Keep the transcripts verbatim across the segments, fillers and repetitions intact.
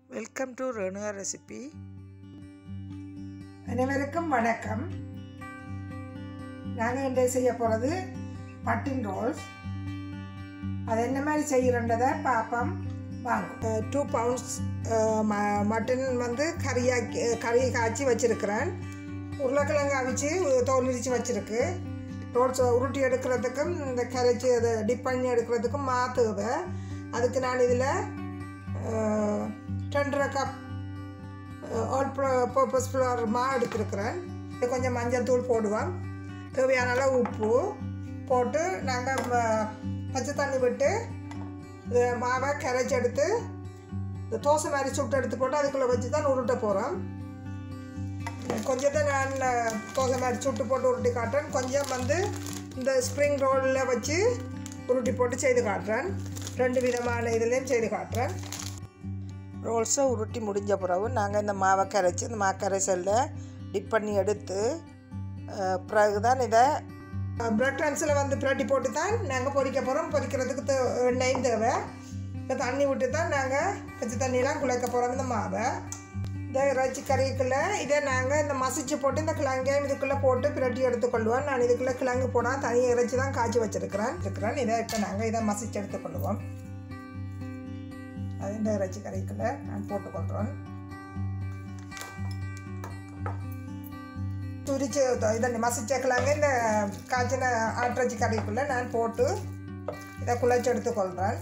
Welcome to Renuka recipe. அனைவருக்கும் வணக்கம். நாங்கள் இன்றைய செய்ய போகிறது மட்டன் ரோல்ஸ். அது என்ன மாதிரி செய்கிறன்றதை பார்ப்போம் வாங்க. டூ பவுண்ட்ஸ் மட்டன் வந்து கறியாக்கி கறி காய்ச்சி வச்சுருக்கிறேன். உருளைக்கிழங்கு அவிச்சு தோல் விரித்து வச்சுருக்கு. ரோல்ஸ் உருட்டி எடுக்கிறதுக்கும் இந்த கரைச்சி அதை டிப் பண்ணி எடுக்கிறதுக்கும் மாற்றுவை. அதுக்கு நான் இதில் ரெண்டரை கப் ஆல் பர்பஸ் ஃப்ளவர் மா எடுத்துருக்கிறேன். இது கொஞ்சம் மஞ்சள் தூள் போடுவோம். தேவையான அளவு உப்பு போட்டு நாங்கள் பச்சை தண்ணி விட்டு இது மாவை கரைச்சி எடுத்து இந்த தோசை மாதிரி சுட்டு எடுத்து போட்டு அதுக்குள்ளே வச்சு தான் உருட்ட போகிறோம். கொஞ்சத்தை நான் தோசை மாதிரி சுட்டு போட்டு உருட்டி காட்டுறேன். கொஞ்சம் வந்து இந்த ஸ்ப்ரிங் ரோலில் வச்சு உருட்டி போட்டு செய்து காட்டுறேன். ரெண்டு விதமான இதுலேயும் செய்து காட்டுறேன். ரோல்ஸை உருட்டி முடிஞ்ச பிறகு நாங்கள் இந்த மாவை கரைச்சி இந்த மா கரைசலில் டிப் பண்ணி எடுத்து பிறகு தான் இதை ப்ரெட் க்ரம்ஸில் வந்து பிரட்டி போட்டு தான் நாங்கள் பொரிக்க போகிறோம். பொரிக்கிறதுக்கு தே எண்ணெயும் தேவை. இப்போ தண்ணி விட்டு தான் நாங்கள் பச்சை தண்ணியெலாம் குழைக்க போகிறோம். இந்த மாவை இந்த இறைச்சி கறிக்குள்ளே இதை நாங்கள் இந்த மசிச்சு போட்டு இந்த கிழங்கையும் இதுக்குள்ளே போட்டு பிரட்டி எடுத்துக்கொள்வோம். நான் இதுக்குள்ளே கிழங்கு போடாமல் தனியாக இறைச்சி தான் காய்ச்சி வச்சுருக்கிறேன் இருக்கிறேன் இதை இப்போ நாங்கள் இதை மசிச்சு எடுத்துக்கொள்வோம். அது இந்த இறைச்சி கறிக்குள்ளே நான் போட்டுக்கொள்கிறோம். துரிச்சு இதை மசிச்சக்கலாங்க இந்த காய்ச்சின ஆட்டிறைச்சி கறிக்குள்ளே நான் போட்டு இதை குழைச்சி எடுத்துக்கொள்கிறேன்.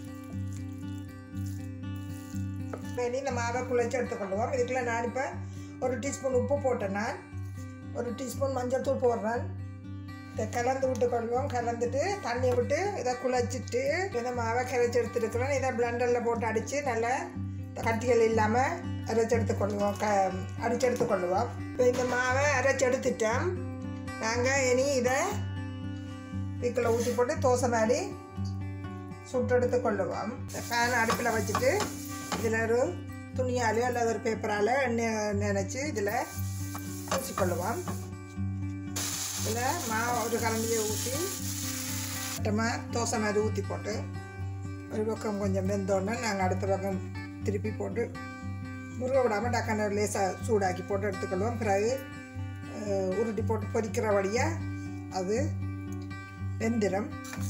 இனி இந்த மாவை குழைச்சி எடுத்துக்கொள்வோம். இதுக்குள்ளே நான் இப்போ ஒரு டீஸ்பூன் உப்பு போட்டேன். நான் ஒரு டீஸ்பூன் மஞ்சள் தூள் போடுறேன். இதை கலந்து விட்டு கொள்வோம். கலந்துட்டு தண்ணியை விட்டு இதை குழைச்சிட்டு இந்த மாவை கரைச்சி எடுத்துருக்கிறோம். இதை பிளண்டரில் போட்டு அடித்து நல்லா கட்டிகள் இல்லாமல் அரைச்சி எடுத்துக்கொள்வோம். க அடித்து எடுத்துக்கொள்வோம். இப்போ இந்த மாவை அரைச்சி எடுத்துட்டோம். நாங்கள் இனி இதை இதுக்குள்ளே ஊற்றி போட்டு தோசை மாதிரி சுட்டு எடுத்துக்கொள்ளுவோம். இந்த ஃபேன் அடுப்பில் வச்சுட்டு இதில் ஒரு துணியாலையோ அல்லது ஒரு பேப்பரால் எண்ணெய் நினச்சி இதில் ஊற்றிக்கொள்ளுவோம். இதில் மா ஒரு கரண்டியை ஊற்றி மட்டமாக தோசை மாதிரி ஊற்றி போட்டு ஒரு பக்கம் கொஞ்சம் வெந்தோடனே நாங்கள் அடுத்த பக்கம் திருப்பி போட்டு முருக விடாமல் டக்கான லேசாக சூடாக்கி போட்டு எடுத்துக்கொள்வோம். பிறகு உருட்டி போட்டு பொரிக்கிற வழியாக அது வெந்திரம்.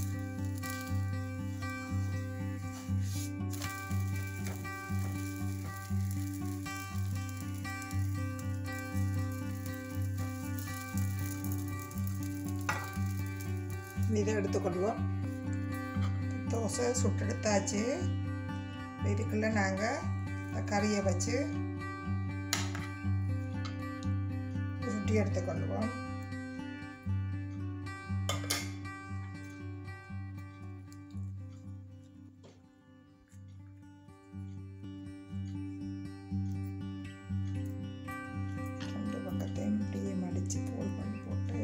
இதை எடுத்துக்கொள்வோம். தோசை சுட்டு எடுத்தாச்சு. இதுக்குள்ளே நாங்கள் கறியை வச்சு உருட்டி எடுத்துக்கொள்வோம். ரெண்டு பக்கத்தையும் இப்படியே மடித்து போல் பண்ணி போட்டு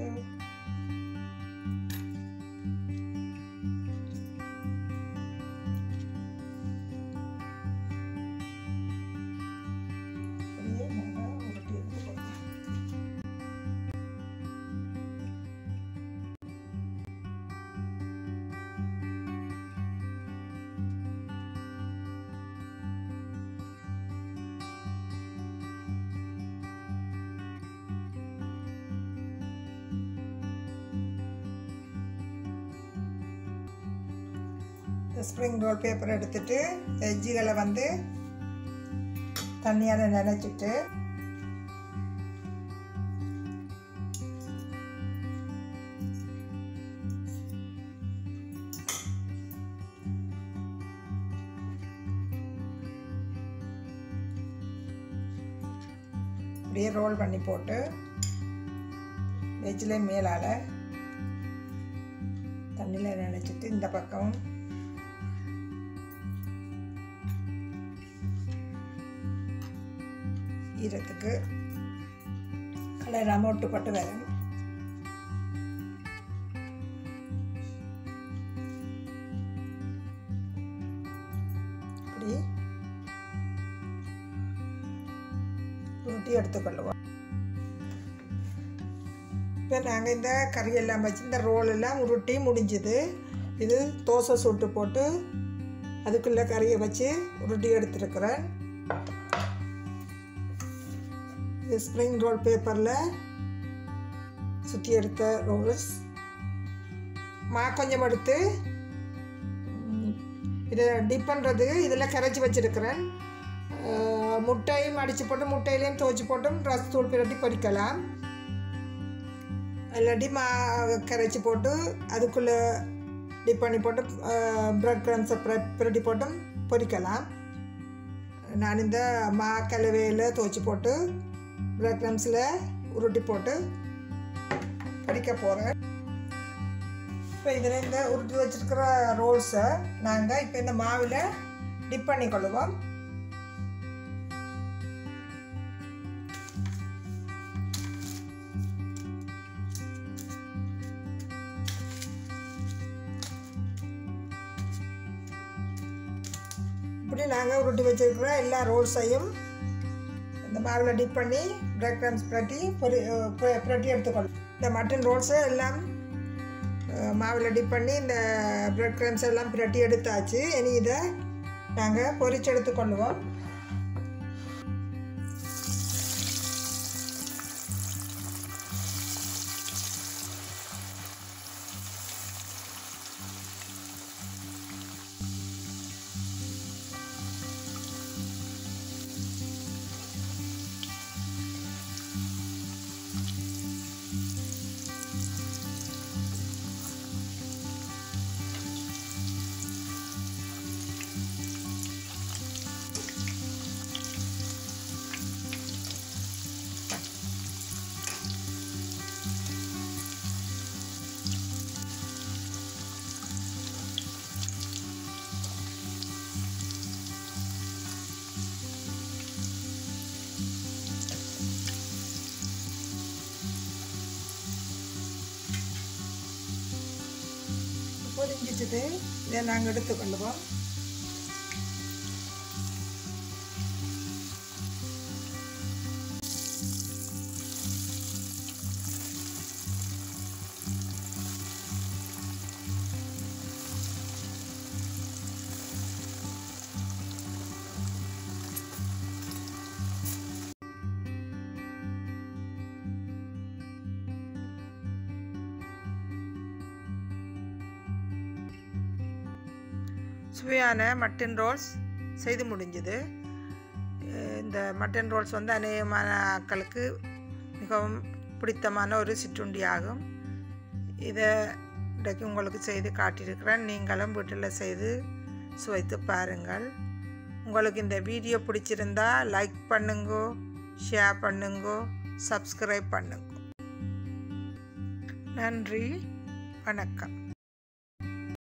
ஸ்ப்ரிங் ரோல் பேப்பர் எடுத்துட்டு எஜ்ஜுகளை வந்து தண்ணியால் நினைச்சிட்டு அப்படியே ரோல் பண்ணி போட்டு வெஜ்ஜில் மேலால் தண்ணியில் நினைச்சிட்டு இந்த பக்கம் ஈரத்துக்கு கலராம ஒட்டுப்பட்டு வரும். இப்படி உருட்டி எடுத்துக்கொள்ளுவோம். இப்போ நாங்கள் இந்த கறியெல்லாம் வச்சு இந்த ரோல் எல்லாம் உருட்டி முடிஞ்சுது. இது தோசை சுட்டு போட்டு அதுக்குள்ளே கறியை வச்சு உருட்டி எடுத்துருக்கிறேன். இது ஸ்ப்ரிங் ரோல் பேப்பரில் சுற்றி எடுத்த ரோல்ஸ். மா கொஞ்சம் எடுத்து இதை டிப் பண்ணுறது இதில் கரைச்சி வச்சுருக்கிறேன். முட்டையும் அடித்து போட்டு முட்டையிலையும் துவச்சி போட்டும் ரஸ் தூள் பிரட்டி பொரிக்கலாம். இல்லாட்டி மா கரைச்சி போட்டு அதுக்குள்ளே டிப் பண்ணி போட்டு ப்ரெட் க்ரம்ஸை பிரட்டி போட்டும் பொரிக்கலாம். நான் இந்த மா கலவையில் துவச்சி போட்டு ப்ரெட் க்ரம்ஸில் உருட்டி போட்டு பொரிக்க போகிறேன். இப்போ இதில் இந்த உருட்டி வச்சுருக்கிற ரோல்ஸை நாங்கள் இப்போ இந்த மாவில் டிப் பண்ணி கொள்ளுவோம். இப்படி நாங்கள் உருட்டி வச்சுருக்கிற எல்லா ரோல்ஸையும் இந்த மாவில் டிப் பண்ணி ப்ரெட் க்ரம்ஸ் பிரட்டி பொரி பிரட்டி எடுத்துக்கொள்ளும். இந்த மட்டன் ரோல்ஸை எல்லாம் மாவில் டிப் பண்ணி இந்த ப்ரெட் க்ரம்ஸ் எல்லாம் பிரட்டி எடுத்தாச்சு. இனி இதை நாங்கள் பொரிச்சு எடுத்துக்கொள்ளுவோம். பொரிஞ்சிட்டு இதை நாங்கள் எடுத்துக்கொள்ளுவோம். சுவையான மட்டன் ரோல்ஸ் செய்து முடிஞ்சது. இந்த மட்டன் ரோல்ஸ் வந்து அநேகமான ஆட்களுக்கு மிகவும் பிடித்தமான ஒரு சிற்றுண்டி ஆகும். இதை இன்றைக்கு உங்களுக்கு செய்து காட்டியிருக்கிறேன். நீங்களும் வீட்டில் செய்து சுவைத்து பாருங்கள். உங்களுக்கு இந்த வீடியோ பிடிச்சிருந்தா லைக் பண்ணுங்கோ, ஷேர் பண்ணுங்கோ, சப்ஸ்கிரைப் பண்ணுங்க. நன்றி, வணக்கம்.